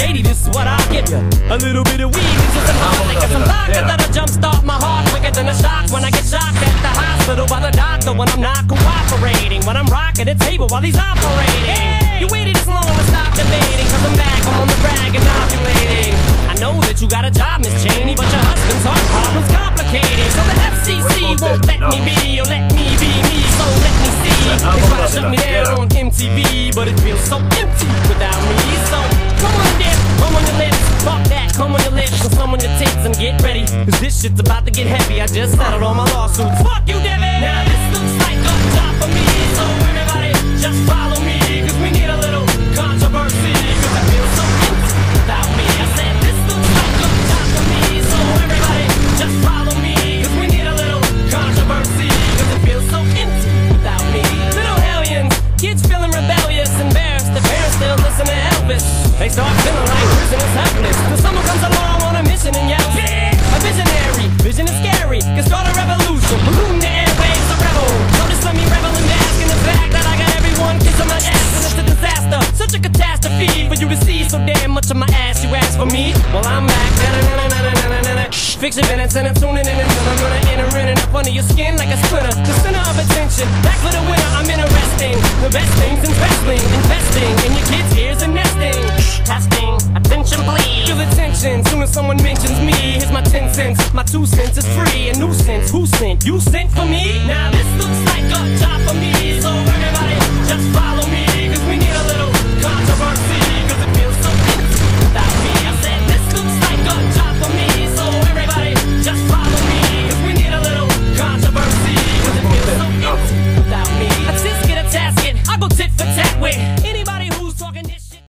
80, this is what I'll give you. A little bit of weed and just some hot liquor, some vodka that'll jumpstart my heart quicker than a shock when I get shocked at the hospital by the doctor when I'm not cooperating. When I'm rocking the table while he's operating. You waited this long to stop debating, cause I'm back, I'm on the rag and ovulating. I know that you got a job, Miss Cheney, but your husband's heart problem's complicated. So the FCC won't let me be, or let me be me, so let me see. They try to shut me down on MTV, but it feels so empty without me. So come on dip, come on your lips, fuck that, come on your lips, and some on your tits and get ready, cause this shit's about to get heavy. I just settled all my lawsuits. Fuck you, Devin! Now this looks like a job for me, so everybody just follow me, cause we need a little controversy, cause it feels so empty without me. I said this looks like a job for me, so everybody just follow me, cause we need a little controversy, cause it feels so empty without me. Little hellions, kids feeling rebellious, embarrassed, the parents still listen to Elvis. They start feeling like prison is helpless, till someone comes along on a mission and yells, a visionary, vision is scary, can start a revolution, polluting the airwaves, a rebel. Notice let me revel in bask in the fact that I got everyone kissing my ass, and it's a disaster, such a catastrophe for you to see so damn much of my ass. You ask for me, well I'm back. Fix your minutes and I'm tuning in, and I'm gonna enter in and up under your skin like a splinter. The center of attention, back for the winner. I'm interesting, the best things in wrestling, investing in your kids' ears and nesting. Testing, attention please. Feel attention, soon as someone mentions me. Here's my 10 cents, my 2 cents is free. A nuisance, who sent? You sent for me? Now this looks like a job for me, so everybody just follow